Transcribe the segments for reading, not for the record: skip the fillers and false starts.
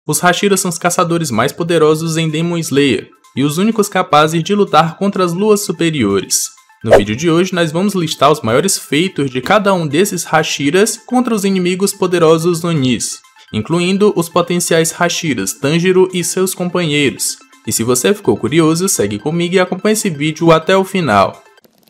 Os Hashiras são os caçadores mais poderosos em Demon Slayer, e os únicos capazes de lutar contra as luas superiores. No vídeo de hoje nós vamos listar os maiores feitos de cada um desses Hashiras contra os inimigos poderosos Onis, incluindo os potenciais Hashiras Tanjiro e seus companheiros. E se você ficou curioso, segue comigo e acompanhe esse vídeo até o final.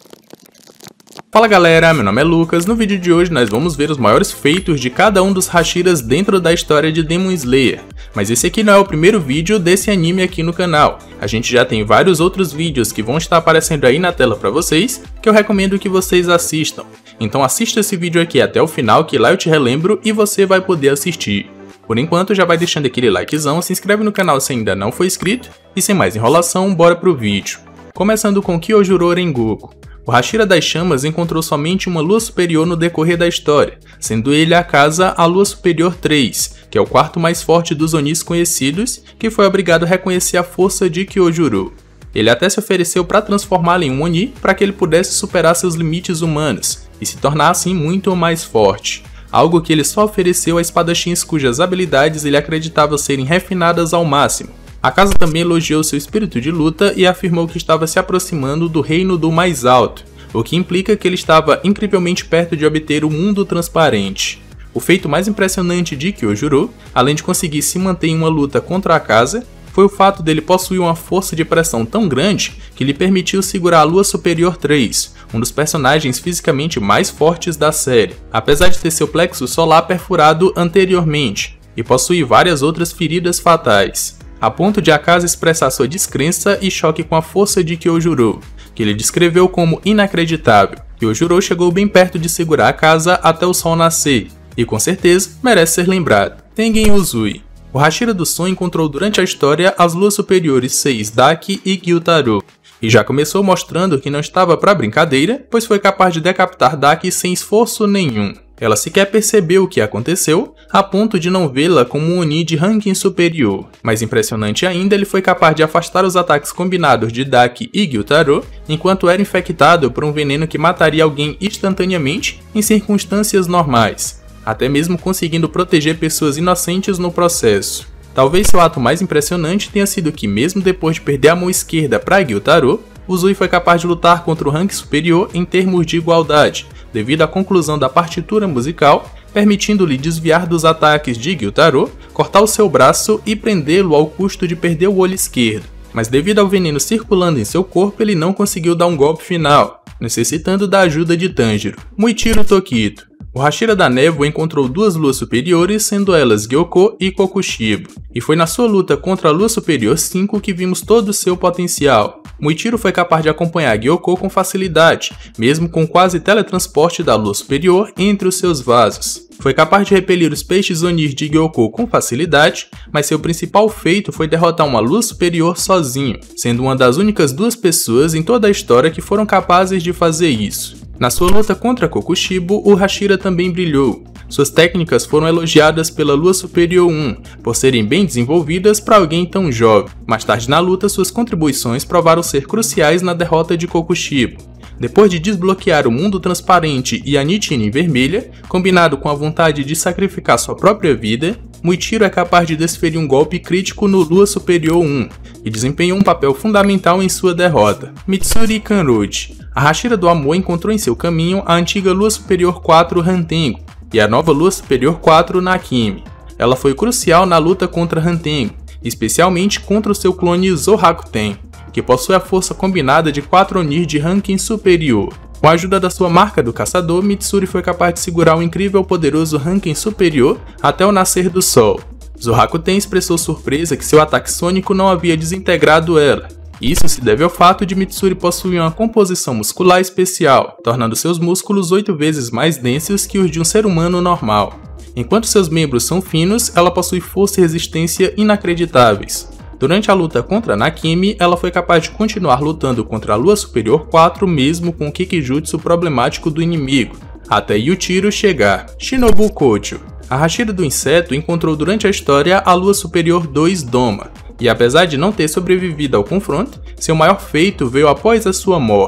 Fala galera, meu nome é Lucas. No vídeo de hoje nós vamos ver os maiores feitos de cada um dos Hashiras dentro da história de Demon Slayer. Mas esse aqui não é o primeiro vídeo desse anime aqui no canal. A gente já tem vários outros vídeos que vão estar aparecendo aí na tela pra vocês, que eu recomendo que vocês assistam. Então assista esse vídeo aqui até o final, que lá eu te relembro e você vai poder assistir. Por enquanto já vai deixando aquele likezão, se inscreve no canal se ainda não for inscrito, e sem mais enrolação, bora pro vídeo. Começando com Kyojuro Rengoku. O Hashira das Chamas encontrou somente uma lua superior no decorrer da história, sendo ele a casa a Lua Superior 3, que é o quarto mais forte dos Onis conhecidos, que foi obrigado a reconhecer a força de Kyojuro. Ele até se ofereceu para transformá-lo em um Oni para que ele pudesse superar seus limites humanos e se tornar assim muito mais forte, algo que ele só ofereceu a espadachins cujas habilidades ele acreditava serem refinadas ao máximo. A casa também elogiou seu espírito de luta e afirmou que estava se aproximando do reino do mais alto, o que implica que ele estava incrivelmente perto de obter o mundo transparente. O feito mais impressionante de Kyojuro, além de conseguir se manter em uma luta contra a casa, foi o fato dele possuir uma força de pressão tão grande que lhe permitiu segurar a Lua Superior 3, um dos personagens fisicamente mais fortes da série, apesar de ter seu plexo solar perfurado anteriormente e possuir várias outras feridas fatais, a ponto de a casa expressar sua descrença e choque com a força de Kyojuro, que ele descreveu como inacreditável. Kyojuro chegou bem perto de segurar a casa até o sol nascer, e com certeza merece ser lembrado. Tengen Uzui. O Hashira do Som encontrou durante a história as luas superiores 6 Daki e Gyutaro, e já começou mostrando que não estava para brincadeira, pois foi capaz de decapitar Daki sem esforço nenhum. Ela sequer percebeu o que aconteceu, a ponto de não vê-la como um Oni de ranking superior. Mais impressionante ainda, ele foi capaz de afastar os ataques combinados de Daki e Gyutaro, enquanto era infectado por um veneno que mataria alguém instantaneamente em circunstâncias normais, até mesmo conseguindo proteger pessoas inocentes no processo. Talvez seu ato mais impressionante tenha sido que, mesmo depois de perder a mão esquerda para Gyutaro, Uzui foi capaz de lutar contra o ranking superior em termos de igualdade, devido à conclusão da partitura musical, permitindo-lhe desviar dos ataques de Gyutaro, cortar o seu braço e prendê-lo ao custo de perder o olho esquerdo. Mas devido ao veneno circulando em seu corpo, ele não conseguiu dar um golpe final, necessitando da ajuda de Tanjiro. Muichiro Tokito. O Hashira da Névoa encontrou duas luas superiores, sendo elas Gyoko e Kokushibo, e foi na sua luta contra a Lua Superior 5 que vimos todo o seu potencial. Muichiro foi capaz de acompanhar Gyoko com facilidade, mesmo com quase teletransporte da Lua Superior entre os seus vasos. Foi capaz de repelir os peixes Onis de Gyoko com facilidade, mas seu principal feito foi derrotar uma Lua Superior sozinho, sendo uma das únicas duas pessoas em toda a história que foram capazes de fazer isso. Na sua luta contra Kokushibo, o Hashira também brilhou. Suas técnicas foram elogiadas pela Lua Superior 1, por serem bem desenvolvidas para alguém tão jovem. Mais tarde na luta, suas contribuições provaram ser cruciais na derrota de Kokushibo. Depois de desbloquear o mundo transparente e a Nichirin vermelha, combinado com a vontade de sacrificar sua própria vida, Muichiro é capaz de desferir um golpe crítico no Lua Superior 1, e desempenhou um papel fundamental em sua derrota. Mitsuri Kanroji. A Hashira do Amor encontrou em seu caminho a antiga Lua Superior 4 Hantengo e a nova Lua Superior 4 Nakimi. Ela foi crucial na luta contra Hantengo, especialmente contra o seu clone Zorakuten, que possui a força combinada de 4 Onis de ranking superior. Com a ajuda da sua marca do caçador, Mitsuri foi capaz de segurar o incrível poderoso ranking superior até o nascer do sol. Zorakuten expressou surpresa que seu ataque sônico não havia desintegrado ela. Isso se deve ao fato de Mitsuri possuir uma composição muscular especial, tornando seus músculos 8 vezes mais densos que os de um ser humano normal. Enquanto seus membros são finos, ela possui força e resistência inacreditáveis. Durante a luta contra Nakimi, ela foi capaz de continuar lutando contra a Lua Superior 4 mesmo com o Kikijutsu problemático do inimigo, até Yuichiro chegar. Shinobu Kojo. A Hashira do Inseto encontrou durante a história a Lua Superior 2 Doma, e apesar de não ter sobrevivido ao confronto, seu maior feito veio após a sua morte.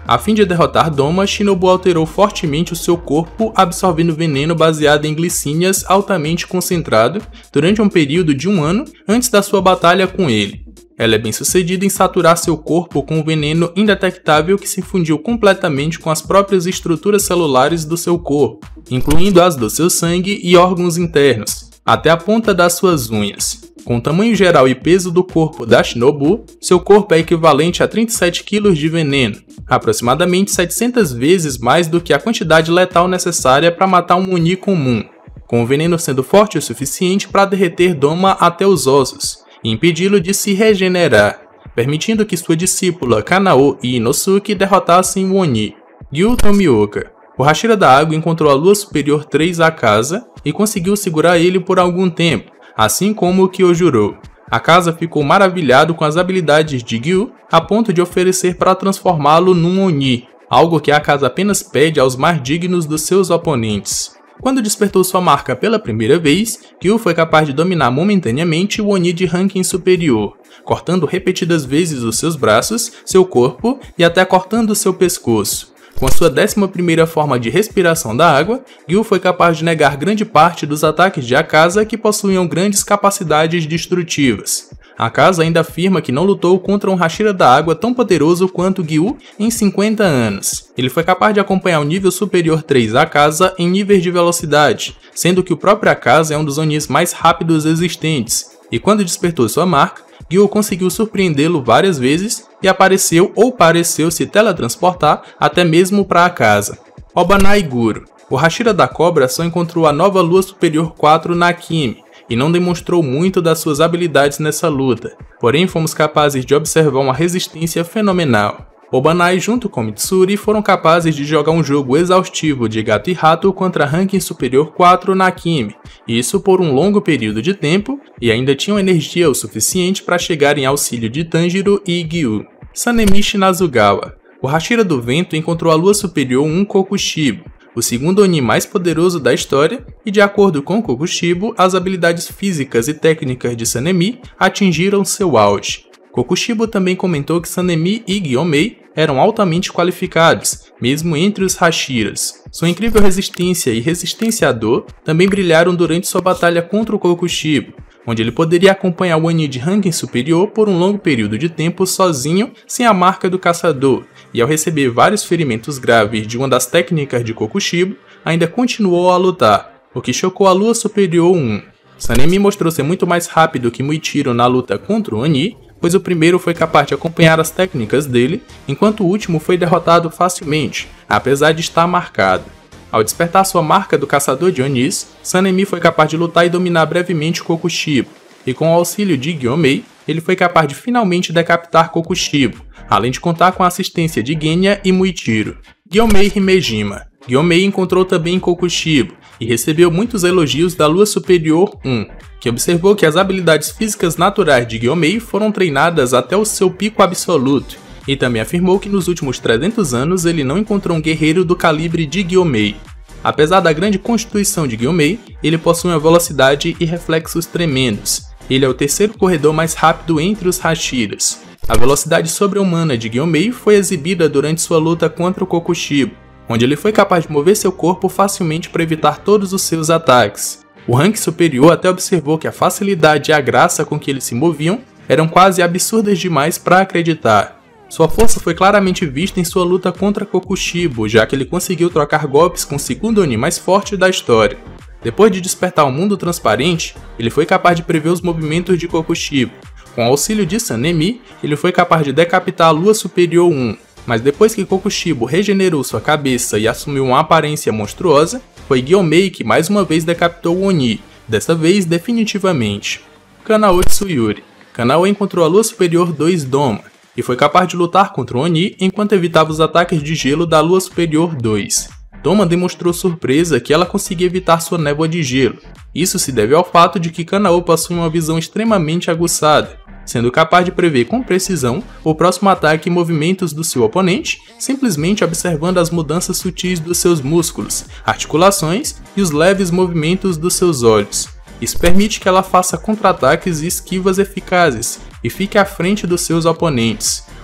A fim de derrotar Doma, Shinobu alterou fortemente o seu corpo, absorvendo veneno baseado em glicínias altamente concentrado durante um período de 1 ano antes da sua batalha com ele. Ela é bem sucedida em saturar seu corpo com um veneno indetectável que se fundiu completamente com as próprias estruturas celulares do seu corpo, incluindo as do seu sangue e órgãos internos, até a ponta das suas unhas. Com o tamanho geral e peso do corpo da Shinobu, seu corpo é equivalente a 37 kg de veneno, aproximadamente 700 vezes mais do que a quantidade letal necessária para matar um Oni comum, com o veneno sendo forte o suficiente para derreter Doma até os ossos e impedi-lo de se regenerar, permitindo que sua discípula Kanao e Inosuke derrotassem o Oni. Gyu Tomioka. O Hashira da Água encontrou a Lua Superior 3 Akaza e conseguiu segurar ele por algum tempo, assim como o Kyojuro. Akaza ficou maravilhado com as habilidades de Gyu a ponto de oferecer para transformá-lo num Oni, algo que Akaza apenas pede aos mais dignos dos seus oponentes. Quando despertou sua marca pela primeira vez, Gyu foi capaz de dominar momentaneamente o Oni de ranking superior, cortando repetidas vezes os seus braços, seu corpo e até cortando seu pescoço. Com a sua 11ª forma de respiração da água, Gyu foi capaz de negar grande parte dos ataques de Akaza que possuíam grandes capacidades destrutivas. Akaza ainda afirma que não lutou contra um Hashira da Água tão poderoso quanto Gyu em 50 anos. Ele foi capaz de acompanhar o nível superior 3 Akaza em níveis de velocidade, sendo que o próprio Akaza é um dos Onis mais rápidos existentes, e quando despertou sua marca, Gyu conseguiu surpreendê-lo várias vezes e apareceu ou pareceu se teletransportar até mesmo para Akaza. Obanai Guru. O Hashira da Cobra só encontrou a nova Lua Superior 4 na Kimi e não demonstrou muito das suas habilidades nessa luta, porém fomos capazes de observar uma resistência fenomenal. Obanai junto com Mitsuri foram capazes de jogar um jogo exaustivo de gato e rato contra Ranking Superior 4 na Kimi, isso por um longo período de tempo, e ainda tinham energia o suficiente para chegar em auxílio de Tanjiro e Gyu. Sanemi Shinazugawa. O Hashira do Vento encontrou a Lua Superior 1 Kokushibo, o segundo Oni mais poderoso da história, e de acordo com Kokushibo, as habilidades físicas e técnicas de Sanemi atingiram seu auge. Kokushibo também comentou que Sanemi e Gyomei eram altamente qualificados, mesmo entre os Hashiras. Sua incrível resistência e resistência à dor também brilharam durante sua batalha contra o Kokushibo, onde ele poderia acompanhar o Oni de ranking superior por um longo período de tempo sozinho, sem a marca do caçador, e ao receber vários ferimentos graves de uma das técnicas de Kokushibo, ainda continuou a lutar, o que chocou a Lua Superior 1. Sanemi mostrou ser muito mais rápido que Muichiro na luta contra o Oni, pois o primeiro foi capaz de acompanhar as técnicas dele, enquanto o último foi derrotado facilmente, apesar de estar marcado. Ao despertar sua marca do caçador de Onis, Sanemi foi capaz de lutar e dominar brevemente Kokushibo, e com o auxílio de Gyomei, ele foi capaz de finalmente decapitar Kokushibo, além de contar com a assistência de Genya e Muichiro. Gyomei Himejima. Gyomei encontrou também Kokushibo, e recebeu muitos elogios da Lua Superior 1, que observou que as habilidades físicas naturais de Gyomei foram treinadas até o seu pico absoluto, e também afirmou que nos últimos 300 anos ele não encontrou um guerreiro do calibre de Gyomei. Apesar da grande constituição de Gyomei, ele possui uma velocidade e reflexos tremendos. Ele é o terceiro corredor mais rápido entre os Hashiras. A velocidade sobre-humana de Gyomei foi exibida durante sua luta contra o Kokushibo, onde ele foi capaz de mover seu corpo facilmente para evitar todos os seus ataques. O rank superior até observou que a facilidade e a graça com que eles se moviam eram quase absurdas demais para acreditar. Sua força foi claramente vista em sua luta contra Kokushibo, já que ele conseguiu trocar golpes com o segundo Oni mais forte da história. Depois de despertar o mundo transparente, ele foi capaz de prever os movimentos de Kokushibo. Com o auxílio de Sanemi, ele foi capaz de decapitar a Lua Superior 1, mas depois que Kokushibo regenerou sua cabeça e assumiu uma aparência monstruosa, foi Gyomei que mais uma vez decapitou o Oni, dessa vez definitivamente. Kanao Tsuyuri. Kanao encontrou a Lua Superior 2 Doma, e foi capaz de lutar contra o Oni enquanto evitava os ataques de gelo da Lua Superior 2. Doma demonstrou surpresa que ela conseguia evitar sua névoa de gelo. Isso se deve ao fato de que Kanao possui uma visão extremamente aguçada, sendo capaz de prever com precisão o próximo ataque e movimentos do seu oponente, simplesmente observando as mudanças sutis dos seus músculos, articulações e os leves movimentos dos seus olhos. Isso permite que ela faça contra-ataques e esquivas eficazes e fique à frente dos seus oponentes.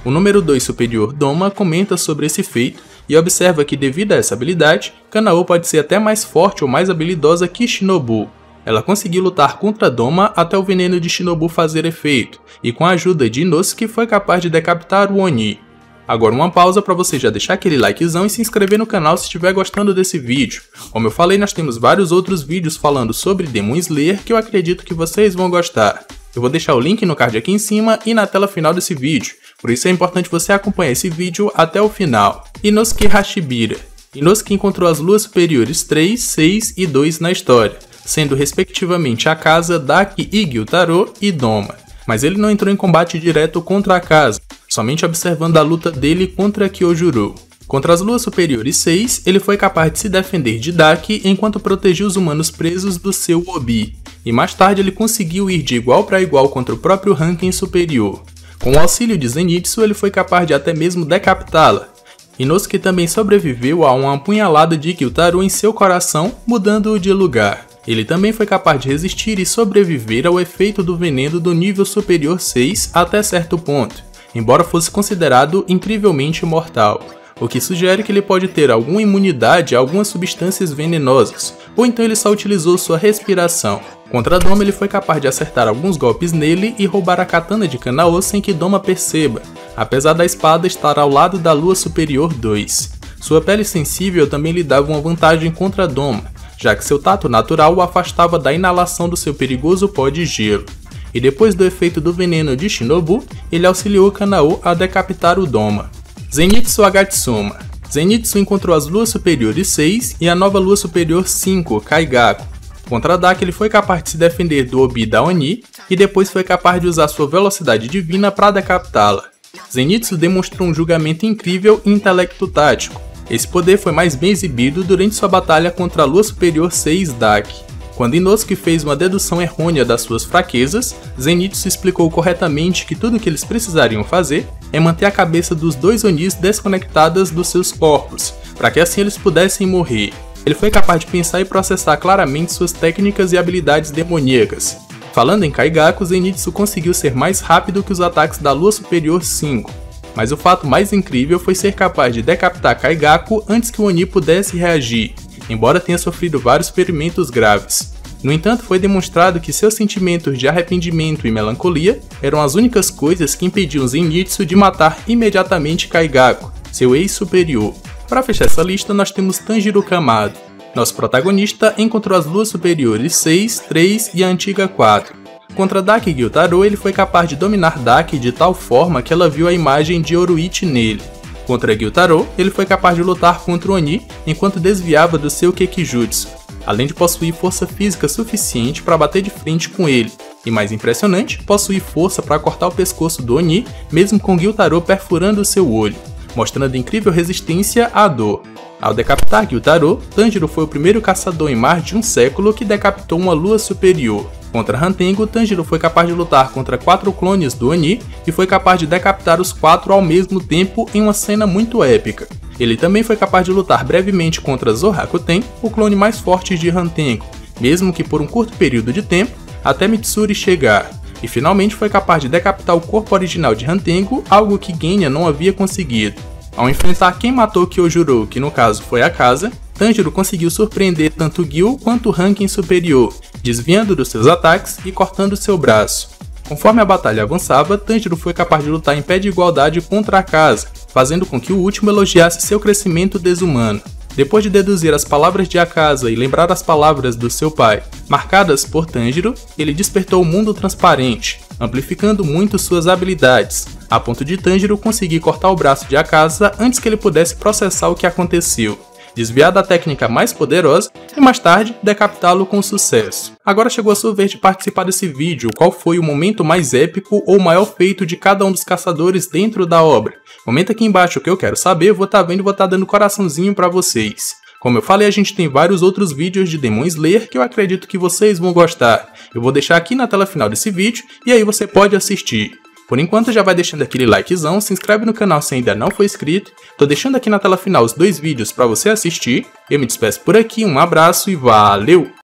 O número 2 superior Doma comenta sobre esse feito e observa que devido a essa habilidade, Kanao pode ser até mais forte ou mais habilidosa que Shinobu. Ela conseguiu lutar contra Doma até o veneno de Shinobu fazer efeito, e com a ajuda de Inosuke foi capaz de decapitar o Oni. Agora uma pausa para você já deixar aquele likezão e se inscrever no canal se estiver gostando desse vídeo. Como eu falei, nós temos vários outros vídeos falando sobre Demon Slayer que eu acredito que vocês vão gostar. Eu vou deixar o link no card aqui em cima e na tela final desse vídeo, por isso é importante você acompanhar esse vídeo até o final. Inosuke Hashibira. Inosuke encontrou as luas superiores 3, 6 e 2 na história, sendo respectivamente Akaza, Daki e Gyutaro e Doma. Mas ele não entrou em combate direto contra Akaza, somente observando a luta dele contra Kyojuro. Contra as luas superiores 6, ele foi capaz de se defender de Daki enquanto protegia os humanos presos do seu Obi, e mais tarde ele conseguiu ir de igual para igual contra o próprio Rankin superior. Com o auxílio de Zenitsu, ele foi capaz de até mesmo decapitá-la. Inosuke também sobreviveu a uma apunhalada de Gyutaro em seu coração, mudando-o de lugar. Ele também foi capaz de resistir e sobreviver ao efeito do veneno do nível superior 6 até certo ponto, embora fosse considerado incrivelmente mortal, o que sugere que ele pode ter alguma imunidade a algumas substâncias venenosas, ou então ele só utilizou sua respiração. Contra Doma ele foi capaz de acertar alguns golpes nele e roubar a katana de Kanao sem que Doma perceba, apesar da espada estar ao lado da lua superior 2. Sua pele sensível também lhe dava uma vantagem contra Doma, já que seu tato natural o afastava da inalação do seu perigoso pó de gelo. E depois do efeito do veneno de Shinobu, ele auxiliou Kanao a decapitar o Doma. Zenitsu Agatsuma. Zenitsu encontrou as luas superiores 6 e a nova lua superior 5, Kaigaku. Contra Daki ele foi capaz de se defender do Obi da Oni e depois foi capaz de usar sua velocidade divina para decapitá-la. Zenitsu demonstrou um julgamento incrível e intelecto tático. Esse poder foi mais bem exibido durante sua batalha contra a lua superior 6 Daki. Quando Inosuke fez uma dedução errônea das suas fraquezas, Zenitsu explicou corretamente que tudo o que eles precisariam fazer é manter a cabeça dos dois Onis desconectadas dos seus corpos, para que assim eles pudessem morrer. Ele foi capaz de pensar e processar claramente suas técnicas e habilidades demoníacas. Falando em Kaigaku, Zenitsu conseguiu ser mais rápido que os ataques da lua superior 5. Mas o fato mais incrível foi ser capaz de decapitar Kaigaku antes que o Oni pudesse reagir, embora tenha sofrido vários ferimentos graves. No entanto, foi demonstrado que seus sentimentos de arrependimento e melancolia eram as únicas coisas que impediam Zenitsu de matar imediatamente Kaigaku, seu ex-superior. Para fechar essa lista, nós temos Tanjiro Kamado. Nosso protagonista encontrou as luas superiores 6, 3 e a antiga 4. Contra Daki e Gyutaro, ele foi capaz de dominar Daki de tal forma que ela viu a imagem de Oruichi nele. Contra Gyutaro, ele foi capaz de lutar contra o Oni enquanto desviava do seu Kekijutsu, além de possuir força física suficiente para bater de frente com ele, e mais impressionante, possuir força para cortar o pescoço do Oni, mesmo com Gyutaro perfurando seu olho, mostrando incrível resistência à dor. Ao decapitar Gyutaro, Tanjiro foi o primeiro caçador em mais de um século que decapitou uma lua superior. Contra Hantengo, Tanjiro foi capaz de lutar contra 4 clones do Oni e foi capaz de decapitar os 4 ao mesmo tempo em uma cena muito épica. Ele também foi capaz de lutar brevemente contra Zorakuten, o clone mais forte de Hantengo, mesmo que por um curto período de tempo, até Mitsuri chegar, e finalmente foi capaz de decapitar o corpo original de Hantengo, algo que Genya não havia conseguido. Ao enfrentar quem matou Kyojuro, que no caso foi Akaza, Tanjiro conseguiu surpreender tanto Gyu quanto o Rankin superior, desviando dos seus ataques e cortando seu braço. Conforme a batalha avançava, Tanjiro foi capaz de lutar em pé de igualdade contra Akaza, fazendo com que o último elogiasse seu crescimento desumano. Depois de deduzir as palavras de Akaza e lembrar as palavras do seu pai, marcadas por Tanjiro, ele despertou o mundo transparente, amplificando muito suas habilidades, a ponto de Tanjiro conseguir cortar o braço de Akaza antes que ele pudesse processar o que aconteceu, desviar da técnica mais poderosa e mais tarde decapitá-lo com sucesso. Agora chegou a sua vez de participar desse vídeo. Qual foi o momento mais épico ou maior feito de cada um dos caçadores dentro da obra? Comenta aqui embaixo que eu quero saber, eu vou estar vendo e vou estar dando coraçãozinho pra vocês. Como eu falei, a gente tem vários outros vídeos de Demon Slayer que eu acredito que vocês vão gostar. Eu vou deixar aqui na tela final desse vídeo e aí você pode assistir. Por enquanto já vai deixando aquele likezão, se inscreve no canal se ainda não for inscrito. Tô deixando aqui na tela final os 2 vídeos para você assistir. Eu me despeço por aqui, um abraço e valeu!